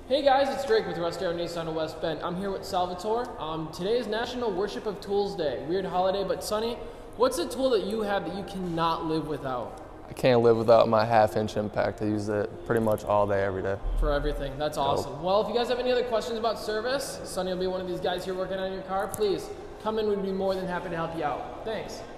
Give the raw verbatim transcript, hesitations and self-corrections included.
Hey guys, it's Drake with Russ Darrow Nissan of West Bend. I'm here with Salvatore. Um, today is National Worship of Tools Day. Weird holiday, but sunny. What's a tool that you have that you cannot live without? I can't live without my half-inch impact. I use it pretty much all day, every day. For everything. That's awesome. Well, if you guys have any other questions about service, Sonny will be one of these guys here working on your car. Please come in. We'd be more than happy to help you out. Thanks.